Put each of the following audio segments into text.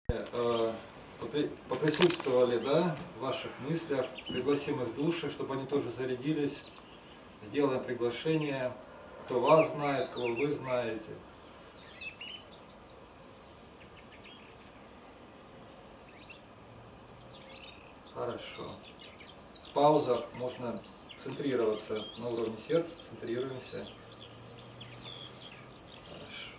Поприсутствовали, да, в ваших мыслях, пригласим их души, чтобы они тоже зарядились, сделаем приглашение, кто вас знает, кого вы знаете. Хорошо. В паузах можно центрироваться на уровне сердца, центрируемся. Хорошо.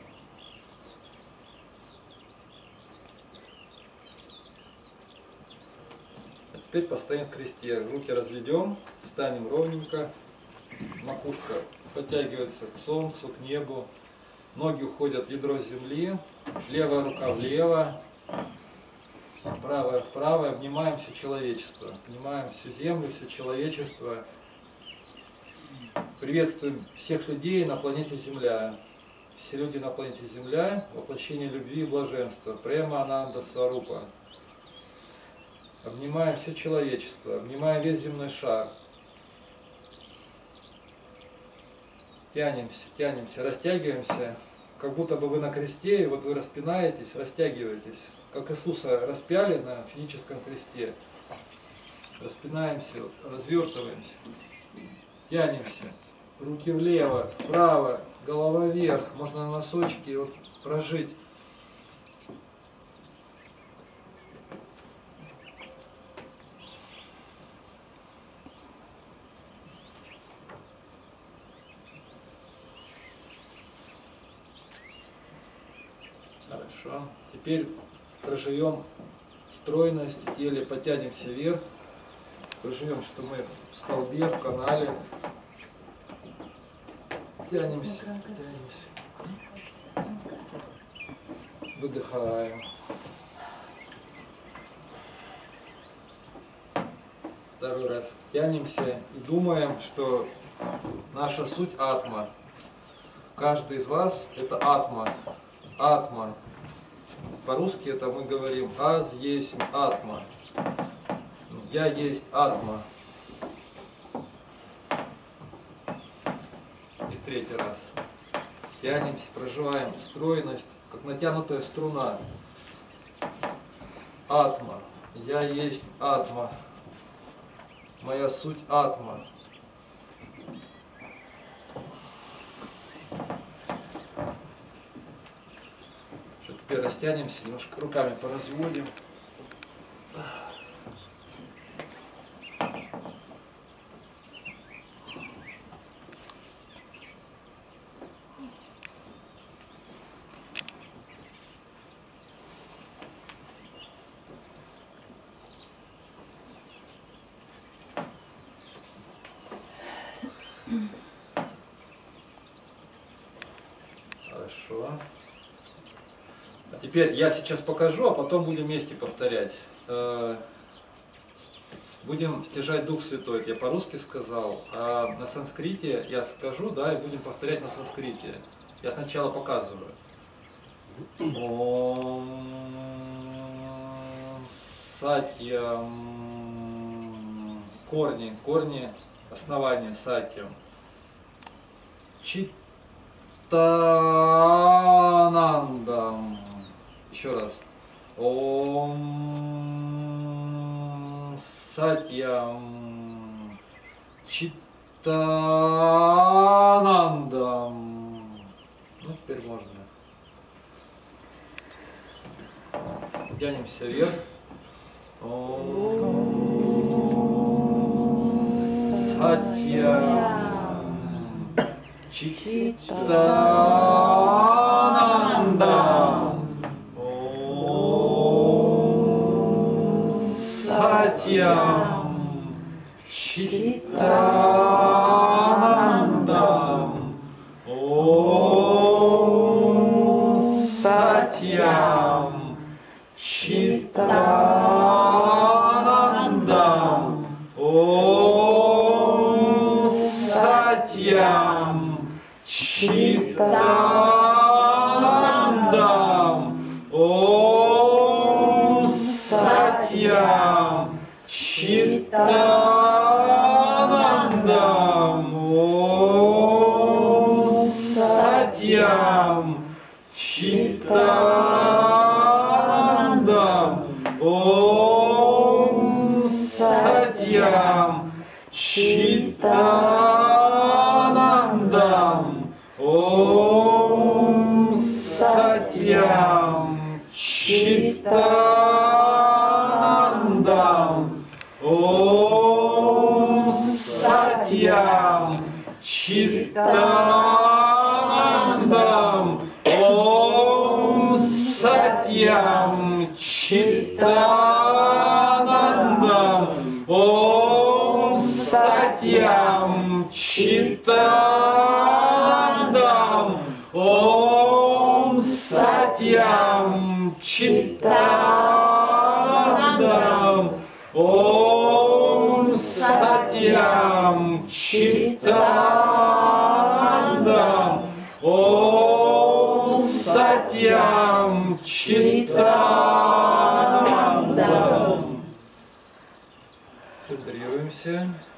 А теперь постоим в кресте, руки разведем, встанем ровненько, макушка подтягивается к солнцу, к небу, ноги уходят в ядро земли, левая рука влево, правая вправо, обнимаем все человечество, обнимаем всю землю, все человечество, приветствуем всех людей на планете Земля. Все люди на планете Земля – воплощение любви и блаженства, Према Ананда Сварупа. Обнимаем все человечество, обнимаем весь земной шар. Тянемся, тянемся, растягиваемся, как будто бы вы на кресте, и вот вы распинаетесь, растягиваетесь, как Иисуса распяли на физическом кресте. Распинаемся, развертываемся, тянемся, руки влево, вправо, голова вверх, можно на носочки вот прожить. Хорошо. Теперь проживем стройность в теле, потянемся вверх, проживем, что мы в столбе, в канале. Тянемся, тянемся. Выдыхаем. Второй раз тянемся и думаем, что наша суть атма. Каждый из вас это атма. Атма. По-русски это мы говорим аз есть атма. Я есть атма. И в третий раз. Тянемся, проживаем стройность, как натянутая струна. Атма. Я есть атма. Моя суть атма. Теперь растянемся, немножко руками поразводим. Хорошо. А теперь я сейчас покажу, а потом будем вместе повторять. Будем стяжать Дух Святой, это я по-русски сказал, а на санскрите я скажу, да, и будем повторять на санскрите. Я сначала показываю. Ом Сатьям. Корни, основания Сатьям. Читтанандам. Еще раз. Ом Сатьям Читтанандам. Ну, теперь можно. Тянемся вверх. Ом Сатьям Читтанандам. Сатьям Читтанандам. Ом Сатьям Читтанандам. Ом Сатьям Читтанандам. Ом Сатьям Читтанандам. Ом Сатьям Читтанандам. Ом Сатьям Читанандам. Ом Сатьям Читанандам. Ом Сатьям Читанандам. Ом Сатьям Читанандам. Ом Сатьям Читанандам. Ом Сатьям Читанандам. Ом Сатьям Читанандам. Ом Сатьям Читанандам. Центрируемся.